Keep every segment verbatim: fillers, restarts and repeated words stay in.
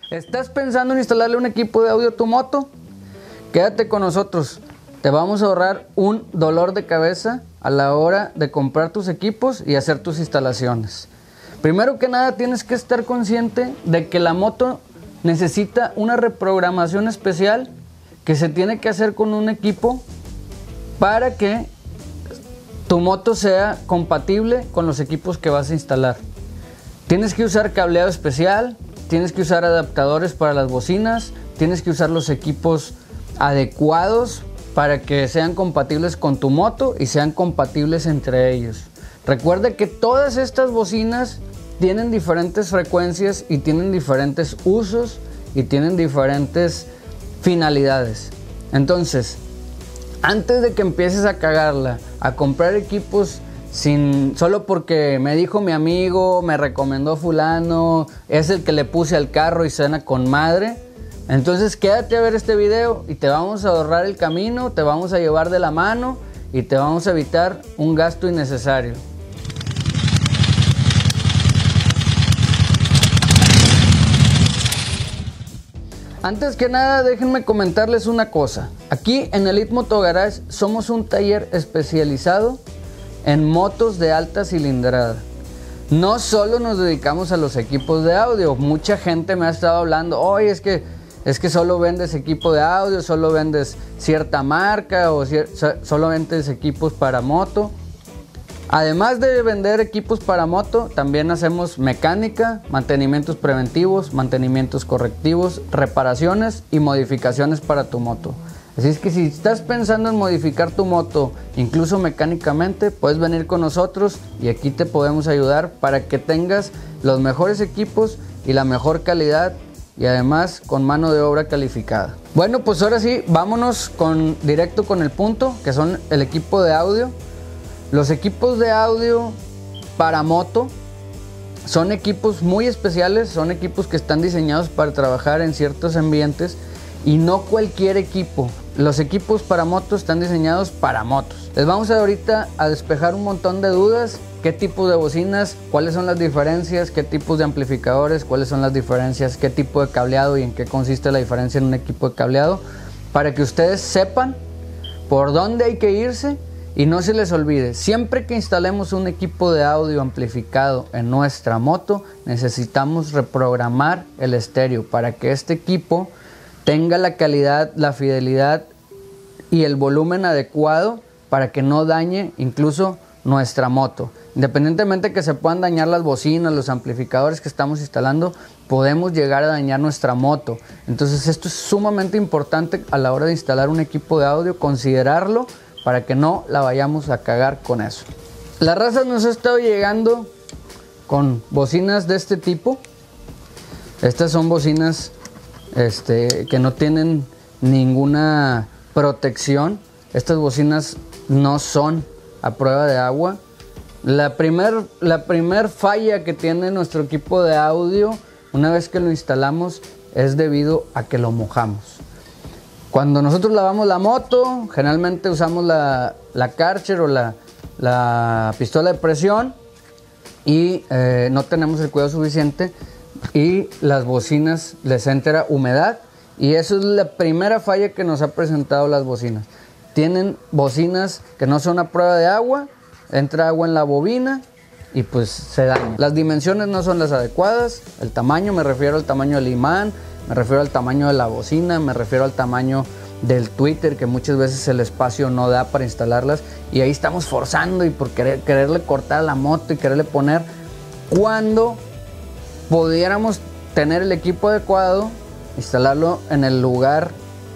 ¿Estás pensando en instalarle un equipo de audio a tu moto? Quédate con nosotros. Te vamos a ahorrar un dolor de cabeza a la hora de comprar tus equipos y hacer tus instalaciones. Primero que nada, tienes que estar consciente de que la moto necesita una reprogramación especial que se tiene que hacer con un equipo para que tu moto sea compatible con los equipos que vas a instalar. Tienes que usar cableado especial, tienes que usar adaptadores para las bocinas, tienes que usar los equipos adecuados para que sean compatibles con tu moto y sean compatibles entre ellos. Recuerda que todas estas bocinas tienen diferentes frecuencias y tienen diferentes usos y tienen diferentes finalidades. Entonces, antes de que empieces a cagarla, a comprar equipos sin, solo porque me dijo mi amigo, me recomendó fulano, es el que le puse al carro y suena con madre, entonces quédate a ver este video y te vamos a ahorrar el camino, te vamos a llevar de la mano y te vamos a evitar un gasto innecesario. Antes que nada, déjenme comentarles una cosa. Aquí en Elite Moto Garage somos un taller especializado en motos de alta cilindrada. No solo nos dedicamos a los equipos de audio. Mucha gente me ha estado hablando, oye, es que, es que solo vendes equipo de audio, solo vendes cierta marca o cier solo vendes equipos para moto. Además de vender equipos para moto, también hacemos mecánica, mantenimientos preventivos, mantenimientos correctivos, reparaciones y modificaciones para tu moto. Así es que si estás pensando en modificar tu moto, incluso mecánicamente, puedes venir con nosotros y aquí te podemos ayudar para que tengas los mejores equipos y la mejor calidad y además con mano de obra calificada. Bueno, pues ahora sí, vámonos con, directo con el punto, que son el equipo de audio. Los equipos de audio para moto son equipos muy especiales, son equipos que están diseñados para trabajar en ciertos ambientes y no cualquier equipo. Los equipos para moto están diseñados para motos. Les vamos a ahorita a despejar un montón de dudas, qué tipo de bocinas, cuáles son las diferencias, qué tipos de amplificadores, cuáles son las diferencias, qué tipo de cableado y en qué consiste la diferencia en un equipo de cableado, para que ustedes sepan por dónde hay que irse. Y no se les olvide, siempre que instalemos un equipo de audio amplificado en nuestra moto, necesitamos reprogramar el estéreo para que este equipo tenga la calidad, la fidelidad y el volumen adecuado para que no dañe incluso nuestra moto. Independientemente que se puedan dañar las bocinas, los amplificadores que estamos instalando, podemos llegar a dañar nuestra moto. Entonces esto es sumamente importante a la hora de instalar un equipo de audio, considerarlo para que no la vayamos a cagar con eso. La raza nos ha estado llegando con bocinas de este tipo. Estas son bocinas este, que no tienen ninguna protección. Estas bocinas no son a prueba de agua. La primer, la primer falla que tiene nuestro equipo de audio una vez que lo instalamos es debido a que lo mojamos. Cuando nosotros lavamos la moto, generalmente usamos la, la Karcher o la, la pistola de presión y eh, no tenemos el cuidado suficiente y las bocinas les entra humedad y eso es la primera falla que nos ha presentado las bocinas. Tienen bocinas que no son a prueba de agua, entra agua en la bobina y pues se dañan. Las dimensiones no son las adecuadas, el tamaño, me refiero al tamaño del imán, me refiero al tamaño de la bocina, me refiero al tamaño del tweeter, que muchas veces el espacio no da para instalarlas y ahí estamos forzando y por querer, quererle cortar la moto y quererle poner cuando pudiéramos tener el equipo adecuado, instalarlo en el lugar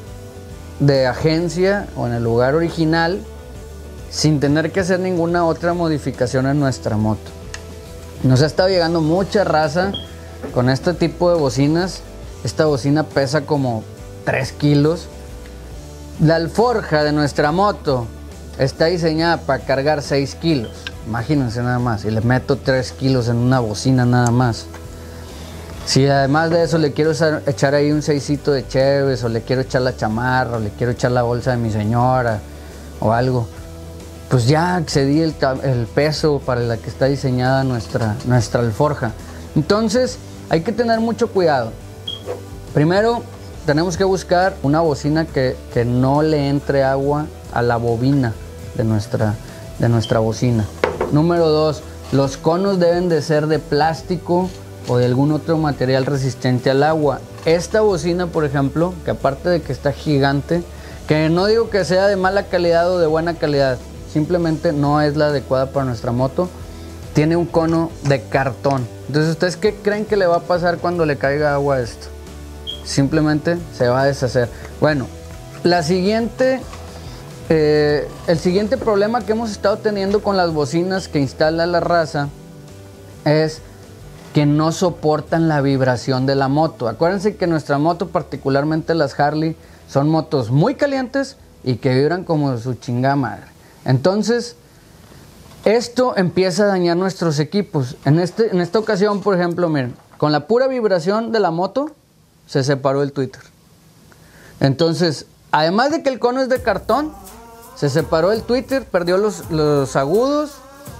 de agencia o en el lugar original sin tener que hacer ninguna otra modificación en nuestra moto. Nos ha estado llegando mucha raza con este tipo de bocinas. Esta bocina pesa como tres kilos. La alforja de nuestra moto está diseñada para cargar seis kilos. Imagínense nada más. Y le meto tres kilos en una bocina nada más. Si además de eso le quiero echar ahí un seisito de cheves, o le quiero echar la chamarra, o le quiero echar la bolsa de mi señora, o algo, pues ya excedí el, el peso para la que está diseñada nuestra, nuestra alforja. Entonces hay que tener mucho cuidado. Primero, tenemos que buscar una bocina que, que no le entre agua a la bobina de nuestra, de nuestra bocina. Número dos, los conos deben de ser de plástico o de algún otro material resistente al agua. Esta bocina, por ejemplo, que aparte de que está gigante, que no digo que sea de mala calidad o de buena calidad, simplemente no es la adecuada para nuestra moto, tiene un cono de cartón. Entonces, ¿ustedes qué creen que le va a pasar cuando le caiga agua a esto? Simplemente se va a deshacer. Bueno, la siguiente, eh, el siguiente problema que hemos estado teniendo con las bocinas que instala la raza es que no soportan la vibración de la moto. Acuérdense que nuestra moto, particularmente las Harley, son motos muy calientes y que vibran como su chingada madre. Entonces, esto empieza a dañar nuestros equipos. En, este, en esta ocasión, por ejemplo, miren, con la pura vibración de la moto, se separó el tweeter. Entonces, además de que el cono es de cartón, se separó el tweeter, perdió los, los agudos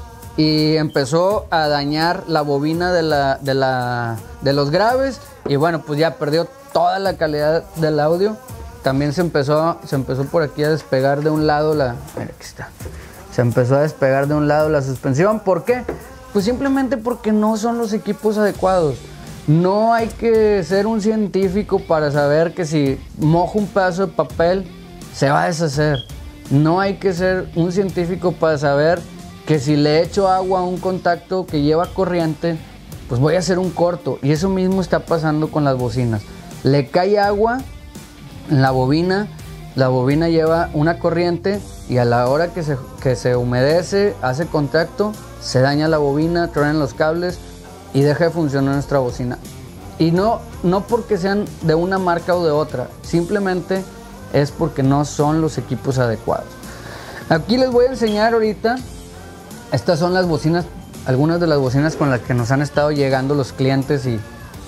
y empezó a dañar la bobina de, la, de, la, de los graves. Y bueno, pues ya perdió toda la calidad del audio. También se empezó, se empezó por aquí a despegar de un lado la... Mira, aquí está. Se empezó a despegar de un lado la suspensión. ¿Por qué? Pues simplemente porque no son los equipos adecuados. No hay que ser un científico para saber que si mojo un pedazo de papel se va a deshacer. No hay que ser un científico para saber que si le echo agua a un contacto que lleva corriente, pues voy a hacer un corto. Y eso mismo está pasando con las bocinas. Le cae agua en la bobina, la bobina lleva una corriente y a la hora que se, que se humedece, hace contacto, se daña la bobina, truenan los cables y deja de funcionar nuestra bocina. Y no, no porque sean de una marca o de otra, simplemente es porque no son los equipos adecuados. Aquí les voy a enseñar ahorita, estas son las bocinas, algunas de las bocinas con las que nos han estado llegando los clientes y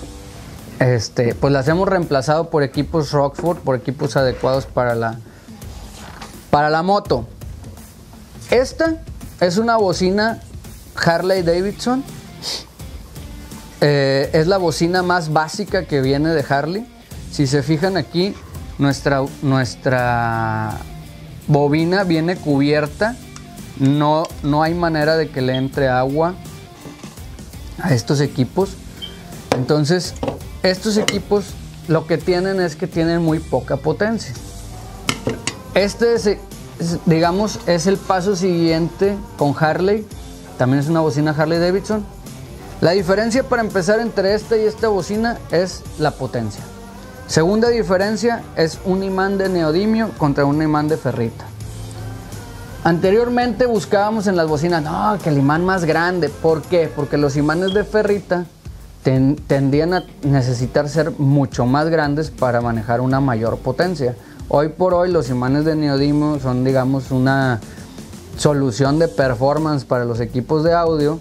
este, pues las hemos reemplazado por equipos Rockford, por equipos adecuados para la, para la moto. Esta es una bocina Harley Davidson. Eh, es la bocina más básica que viene de Harley. Si se fijan aquí, nuestra, nuestra bobina viene cubierta. No, no hay manera de que le entre agua a estos equipos. Entonces, estos equipos lo que tienen es que tienen muy poca potencia. Este es, es, digamos, es el paso siguiente con Harley. También es una bocina Harley Davidson. La diferencia para empezar entre esta y esta bocina es la potencia. Segunda diferencia es un imán de neodimio contra un imán de ferrita. Anteriormente buscábamos en las bocinas, no, que el imán más grande. ¿Por qué? Porque los imanes de ferrita ten, tendían a necesitar ser mucho más grandes para manejar una mayor potencia. Hoy por hoy los imanes de neodimio son, digamos, una solución de performance para los equipos de audio.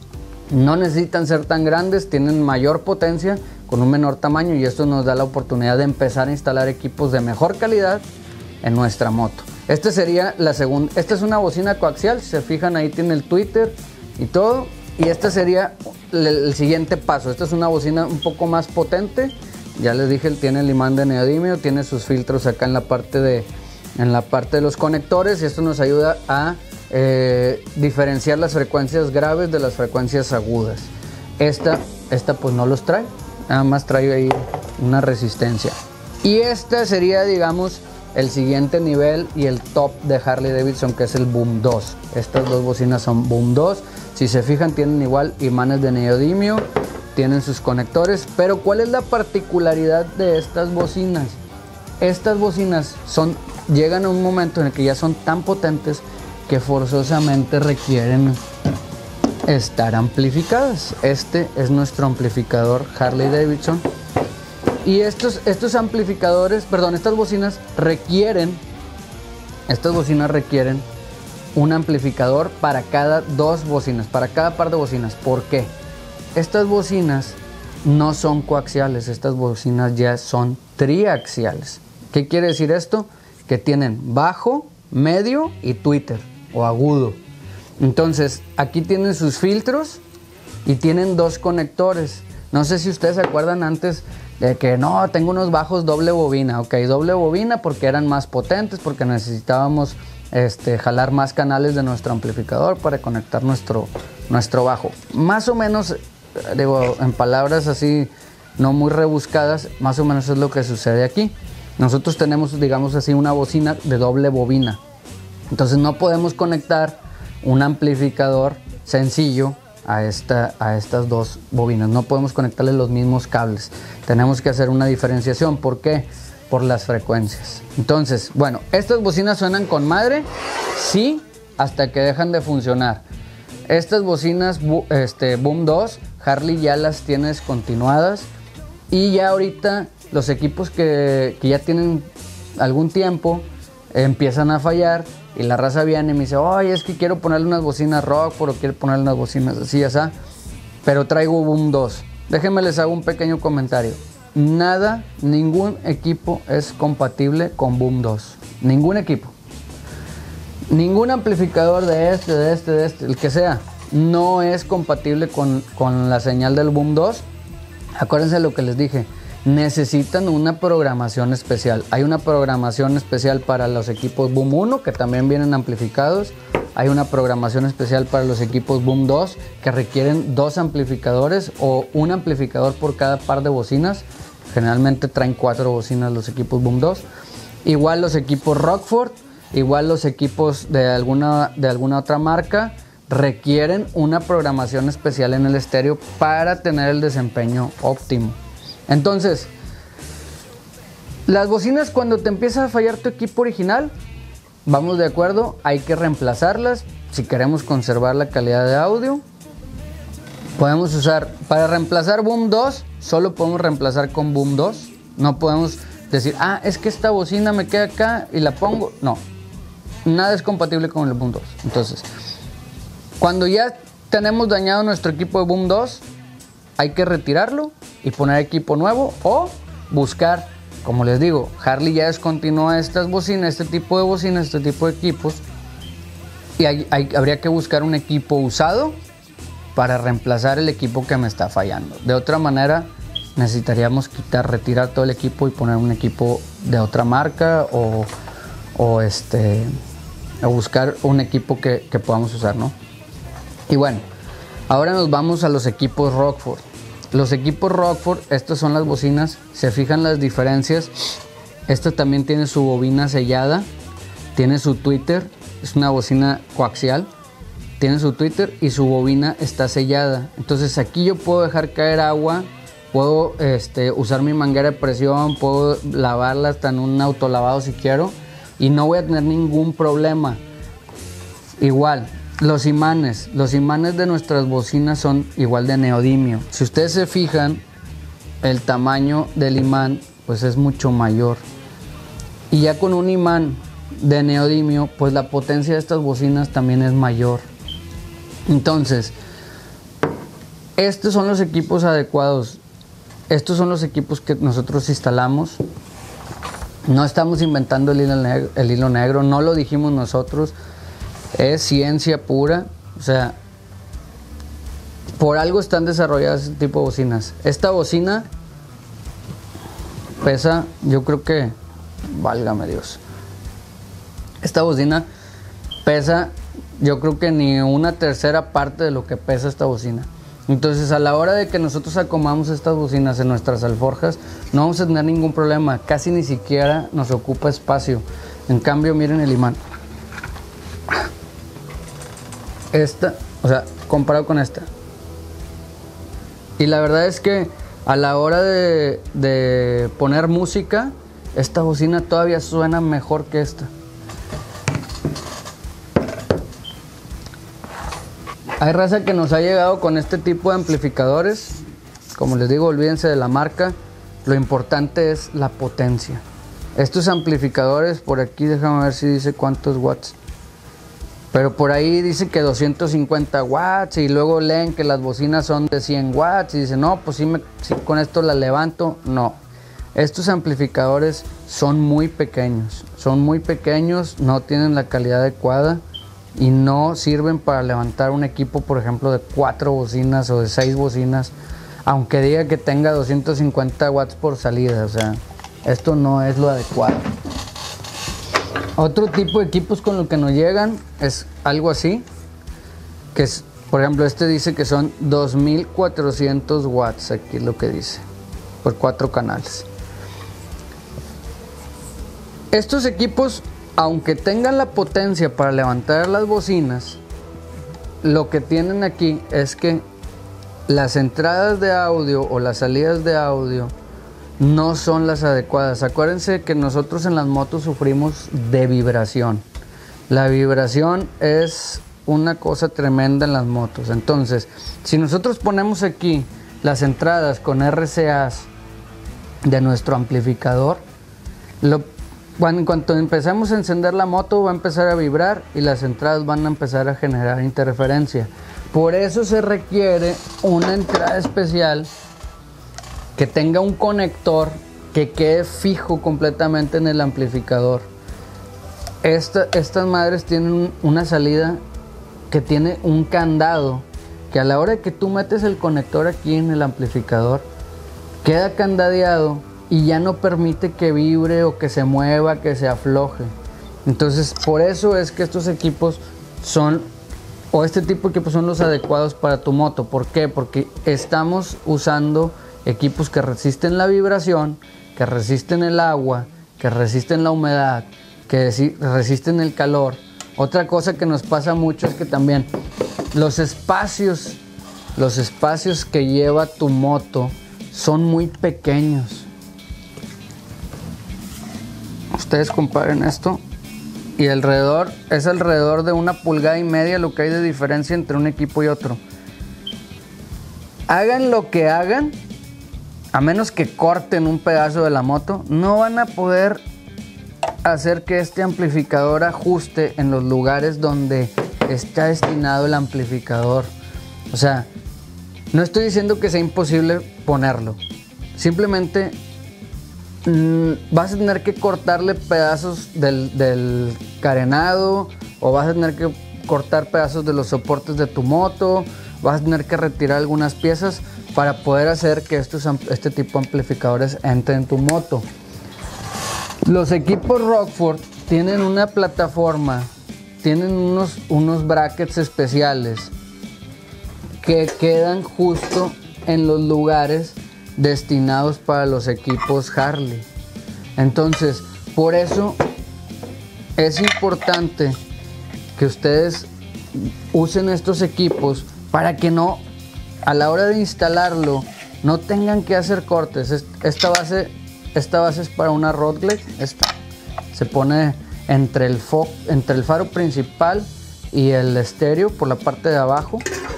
No necesitan ser tan grandes, tienen mayor potencia con un menor tamaño y esto nos da la oportunidad de empezar a instalar equipos de mejor calidad en nuestra moto. Esta sería la segunda. Esta es una bocina coaxial, si se fijan ahí tiene el tweeter y todo. Y este sería el, el siguiente paso. Esta es una bocina un poco más potente. Ya les dije, tiene el imán de neodimio, tiene sus filtros acá en la parte de, en la parte de los conectores y esto nos ayuda a Eh, diferenciar las frecuencias graves de las frecuencias agudas. Esta, esta pues no los trae, nada más trae ahí una resistencia. Y esta sería, digamos, el siguiente nivel y el top de Harley Davidson, que es el Boom dos. Estas dos bocinas son Boom dos. Si se fijan, tienen igual imanes de neodimio, tienen sus conectores. Pero ¿cuál es la particularidad de estas bocinas? Estas bocinas son, llegan a un momento en el que ya son tan potentes que forzosamente requieren estar amplificadas. Este es nuestro amplificador Harley Davidson y estos, estos amplificadores, perdón, estas bocinas requieren estas bocinas requieren un amplificador para cada dos bocinas, para cada par de bocinas. ¿Por qué? Estas bocinas no son coaxiales, estas bocinas ya son triaxiales. ¿Qué quiere decir esto? Que tienen bajo, medio y tweeter o agudo. Entonces aquí tienen sus filtros y tienen dos conectores. No sé si ustedes se acuerdan antes, De que no, tengo unos bajos doble bobina. Ok, doble bobina porque eran más potentes, porque necesitábamos este, jalar más canales de nuestro amplificador para conectar nuestro, nuestro bajo. Más o menos, digo, en palabras así no muy rebuscadas, más o menos es lo que sucede aquí. Nosotros tenemos, digamos así, una bocina de doble bobina. Entonces no podemos conectar un amplificador sencillo a, esta, a estas dos bobinas. No podemos conectarle los mismos cables. Tenemos que hacer una diferenciación. ¿Por qué? Por las frecuencias. Entonces, bueno, estas bocinas suenan con madre, sí, hasta que dejan de funcionar. Estas bocinas este, Boom dos, Harley ya las tiene descontinuadas. Y ya ahorita los equipos que, que ya tienen algún tiempo eh, empiezan a fallar. Y la raza viene y me dice, oye, es que quiero ponerle unas bocinas Rockford o quiero ponerle unas bocinas así, así, pero traigo Boom dos. Déjenme les hago un pequeño comentario. Nada, ningún equipo es compatible con Boom dos. Ningún equipo. Ningún amplificador de este, de este, de este, el que sea, no es compatible con, con la señal del Boom dos. Acuérdense de lo que les dije. Necesitan una programación especial. Hay una programación especial para los equipos Boom uno, que también vienen amplificados. Hay una programación especial para los equipos Boom dos, que requieren dos amplificadores o un amplificador por cada par de bocinas. Generalmente traen cuatro bocinas los equipos Boom dos. Igual los equipos Rockford, igual los equipos de alguna, de alguna otra marca, requieren una programación especial en el estéreo para tener el desempeño óptimo. Entonces, las bocinas, cuando te empieza a fallar tu equipo original, vamos de acuerdo, hay que reemplazarlas si queremos conservar la calidad de audio. Podemos usar, para reemplazar Boom dos, solo podemos reemplazar con Boom dos. No podemos decir, ah, es que esta bocina me queda acá y la pongo. No, nada es compatible con el Boom dos. Entonces, cuando ya tenemos dañado nuestro equipo de Boom dos, hay que retirarlo y poner equipo nuevo o buscar, como les digo, Harley ya descontinúa estas bocinas, este tipo de bocinas, este tipo de equipos, y hay, hay, habría que buscar un equipo usado para reemplazar el equipo que me está fallando. De otra manera, necesitaríamos quitar, retirar todo el equipo y poner un equipo de otra marca o, o, este, o buscar un equipo que, que podamos usar, ¿no? Y bueno, ahora nos vamos a los equipos Rockford. Los equipos Rockford, estas son las bocinas. Se fijan las diferencias. Esta también tiene su bobina sellada. Tiene su tweeter. Es una bocina coaxial. Tiene su tweeter y su bobina está sellada. Entonces aquí yo puedo dejar caer agua. Puedo este, usar mi manguera de presión. Puedo lavarla hasta en un autolavado si quiero. Y no voy a tener ningún problema. Igual. Los imanes, los imanes de nuestras bocinas son igual de neodimio. Si ustedes se fijan, el tamaño del imán pues es mucho mayor. Y ya con un imán de neodimio, pues la potencia de estas bocinas también es mayor. Entonces, estos son los equipos adecuados. Estos son los equipos que nosotros instalamos. No estamos inventando el hilo negro, el hilo negro, no lo dijimos nosotros. Es ciencia pura, o sea, por algo están desarrolladas este tipo de bocinas. Esta bocina pesa, yo creo que, válgame Dios, esta bocina pesa, yo creo que ni una tercera parte de lo que pesa esta bocina. Entonces, a la hora de que nosotros acomodamos estas bocinas en nuestras alforjas, no vamos a tener ningún problema, casi ni siquiera nos ocupa espacio. En cambio, miren el imán. Esta, o sea, comparado con esta. Y la verdad es que a la hora de, de poner música, esta bocina todavía suena mejor que esta. Hay raza que nos ha llegado con este tipo de amplificadores. Como les digo, olvídense de la marca. Lo importante es la potencia. Estos amplificadores, por aquí déjame ver si dice cuántos watts. Pero por ahí dice que doscientos cincuenta watts y luego leen que las bocinas son de cien watts y dicen, no, pues sí, me, sí con esto la levanto. No, estos amplificadores son muy pequeños, son muy pequeños, no tienen la calidad adecuada y no sirven para levantar un equipo, por ejemplo, de cuatro bocinas o de seis bocinas. aunque diga que tenga doscientos cincuenta watts por salida. O sea, esto no es lo adecuado. Otro tipo de equipos con lo que nos llegan es algo así, que es, por ejemplo, este dice que son dos mil cuatrocientos watts, aquí es lo que dice, por cuatro canales. Estos equipos, aunque tengan la potencia para levantar las bocinas, lo que tienen aquí es que las entradas de audio o las salidas de audio no son las adecuadas. Acuérdense que nosotros en las motos sufrimos de vibración. La vibración es una cosa tremenda en las motos. Entonces, si nosotros ponemos aquí las entradas con R C As de nuestro amplificador, lo Bueno, en cuanto empecemos a encender la moto va a empezar a vibrar y las entradas van a empezar a generar interferencia. Por eso se requiere una entrada especial que tenga un conector que quede fijo completamente en el amplificador. Esta, estas madres tienen una salida que tiene un candado que a la hora que tú metes el conector aquí en el amplificador queda candadeado y ya no permite que vibre o que se mueva, que se afloje. Entonces, por eso es que estos equipos son, o este tipo de equipos son los adecuados para tu moto. ¿Por qué? Porque estamos usando equipos que resisten la vibración, que resisten el agua, que resisten la humedad, que resisten el calor. Otra cosa que nos pasa mucho es que también los espacios, los espacios que lleva tu moto son muy pequeños. Ustedes comparen esto y alrededor es alrededor de una pulgada y media lo que hay de diferencia entre un equipo y otro. Hagan lo que hagan, a menos que corten un pedazo de la moto, no van a poder hacer que este amplificador ajuste en los lugares donde está destinado el amplificador. O sea, no estoy diciendo que sea imposible ponerlo, simplemente vas a tener que cortarle pedazos del, del carenado, o vas a tener que cortar pedazos de los soportes de tu moto, vas a tener que retirar algunas piezas para poder hacer que estos, este tipo de amplificadores entren en tu moto. Los equipos Rockford tienen una plataforma, tienen unos, unos brackets especiales que quedan justo en los lugares destinados para los equipos Harley. Entonces, por eso es importante que ustedes usen estos equipos para que no, a la hora de instalarlo, no tengan que hacer cortes. Esta base, esta base es para una Rodlet. Esta se pone entre el, fo entre el faro principal y el estéreo por la parte de abajo,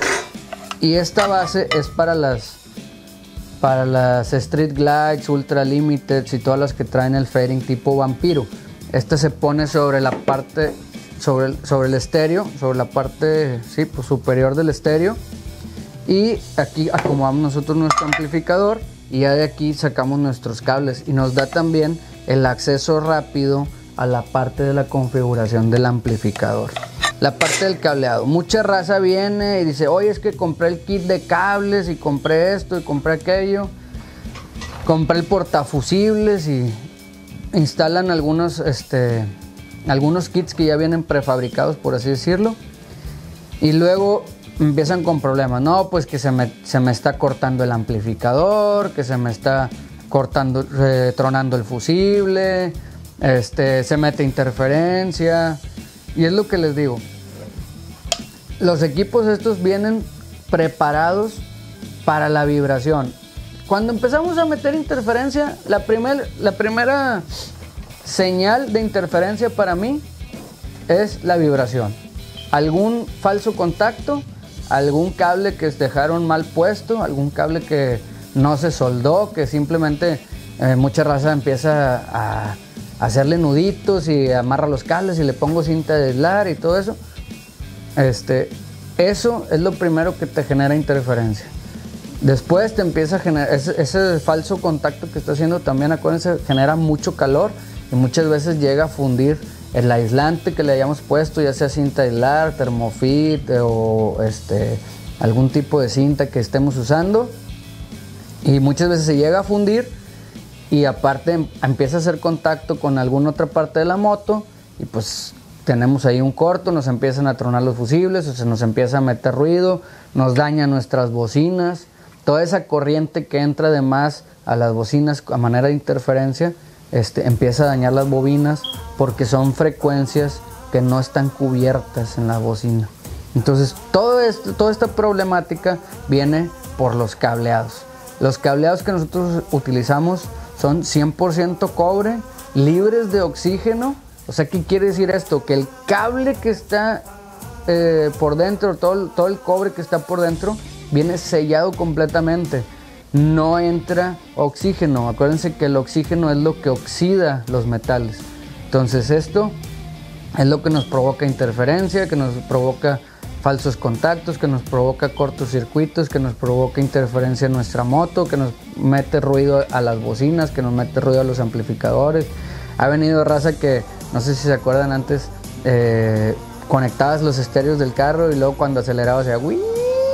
y esta base es para las para las Street Glides, Ultra Limited y todas las que traen el fairing tipo Vampiro. Este se pone sobre la parte, sobre el, sobre el estéreo, sobre la parte sí, pues, superior del estéreo, y aquí acomodamos nosotros nuestro amplificador y ya de aquí sacamos nuestros cables, y nos da también el acceso rápido a la parte de la configuración del amplificador. La parte del cableado, mucha raza viene y dice, oye, es que compré el kit de cables y compré esto y compré aquello, compré el portafusibles, y instalan algunos, este, algunos kits que ya vienen prefabricados, por así decirlo, y luego empiezan con problemas. No, pues que se me, se me está cortando el amplificador, que se me está cortando, eh, tronando el fusible, este, se mete interferencia. Y es lo que les digo, los equipos estos vienen preparados para la vibración. Cuando empezamos a meter interferencia, la, primer, la primera señal de interferencia para mí es la vibración. Algún falso contacto, algún cable que dejaron mal puesto, algún cable que no se soldó, que simplemente eh, mucha raza empieza a hacerle nuditos y amarra los cables y le pongo cinta de aislar y todo eso. Este, eso es lo primero que te genera interferencia. Después te empieza a generar ese, ese falso contacto que está haciendo también, acuérdense, genera mucho calor y muchas veces llega a fundir el aislante que le hayamos puesto, ya sea cinta de aislar, termofit o este, algún tipo de cinta que estemos usando. Y muchas veces se llega a fundir y aparte empieza a hacer contacto con alguna otra parte de la moto y pues tenemos ahí un corto, nos empiezan a tronar los fusibles, o se nos empieza a meter ruido, nos daña nuestras bocinas, toda esa corriente que entra de más a las bocinas a manera de interferencia, este, empieza a dañar las bobinas porque son frecuencias que no están cubiertas en la bocina. Entonces todo esto, toda esta problemática viene por los cableados. Los cableados que nosotros utilizamos son cien por ciento cobre, libres de oxígeno. O sea, ¿qué quiere decir esto? Que el cable que está eh, por dentro, todo, todo el cobre que está por dentro, viene sellado completamente. No entra oxígeno. Acuérdense que el oxígeno es lo que oxida los metales. Entonces esto es lo que nos provoca interferencia, que nos provoca falsos contactos, que nos provoca cortocircuitos, que nos provoca interferencia en nuestra moto, que nos mete ruido a las bocinas, que nos mete ruido a los amplificadores. Ha venido raza que, no sé si se acuerdan antes, eh, conectabas los estéreos del carro y luego cuando acelerabas hacía ¡uii!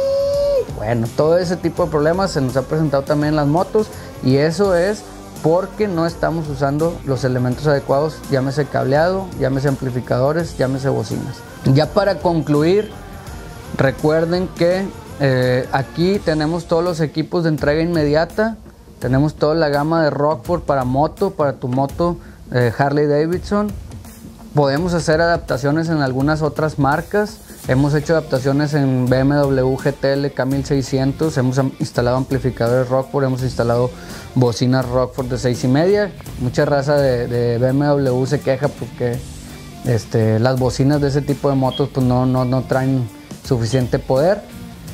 Bueno, todo ese tipo de problemas se nos ha presentado también en las motos y eso es porque no estamos usando los elementos adecuados, llámese cableado, llámese amplificadores, llámese bocinas. Ya para concluir, recuerden que eh, aquí tenemos todos los equipos de entrega inmediata, tenemos toda la gama de Rockford para moto, para tu moto eh, Harley Davidson. Podemos hacer adaptaciones en algunas otras marcas. Hemos hecho adaptaciones en B M W G T L K mil seiscientos, hemos instalado amplificadores Rockford, hemos instalado bocinas Rockford de seis y media. Mucha raza de, de B M W se queja porque este, las bocinas de ese tipo de motos pues no, no, no traen suficiente poder.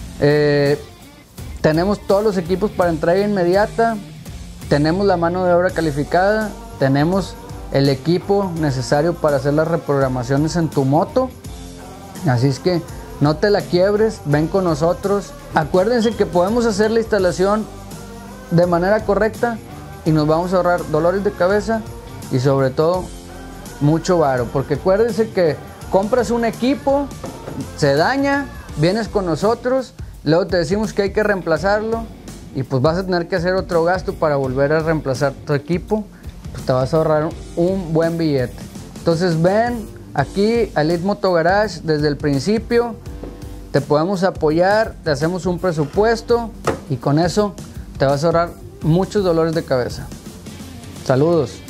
Eh, tenemos todos los equipos para entrega inmediata, tenemos la mano de obra calificada, tenemos el equipo necesario para hacer las reprogramaciones en tu moto. Así es que no te la quiebres, ven con nosotros. Acuérdense que podemos hacer la instalación de manera correcta y nos vamos a ahorrar dolores de cabeza y sobre todo mucho varo, porque acuérdense que compras un equipo, se daña, vienes con nosotros, luego te decimos que hay que reemplazarlo y pues vas a tener que hacer otro gasto para volver a reemplazar tu equipo, pues te vas a ahorrar un buen billete. Entonces ven aquí a Elite Moto Garage desde el principio, te podemos apoyar, te hacemos un presupuesto y con eso te vas a ahorrar muchos dolores de cabeza. Saludos.